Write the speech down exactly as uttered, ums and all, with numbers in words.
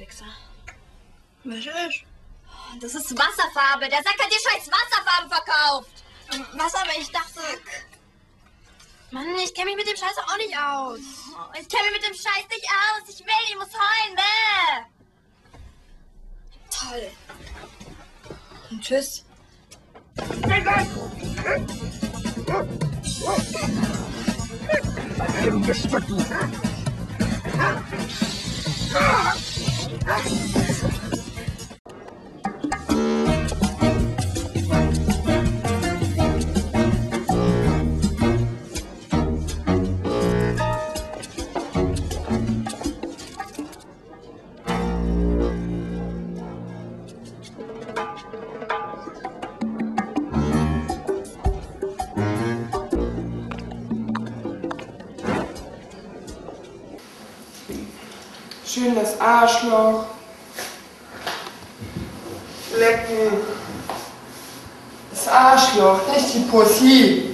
Wichser. Welche ist? Das ist Wasserfarbe. Der Sack hat dir scheiß Wasserfarben verkauft. Was aber? Ich dachte... Mann, ich kenne mich mit dem Scheiß auch nicht aus. Ich kenne mich mit dem Scheiß nicht aus. Ich will, ich muss heulen. Bäh. Toll. Und tschüss. Schönes Arschloch. Lecken. Das Arschloch, nicht die Pussy.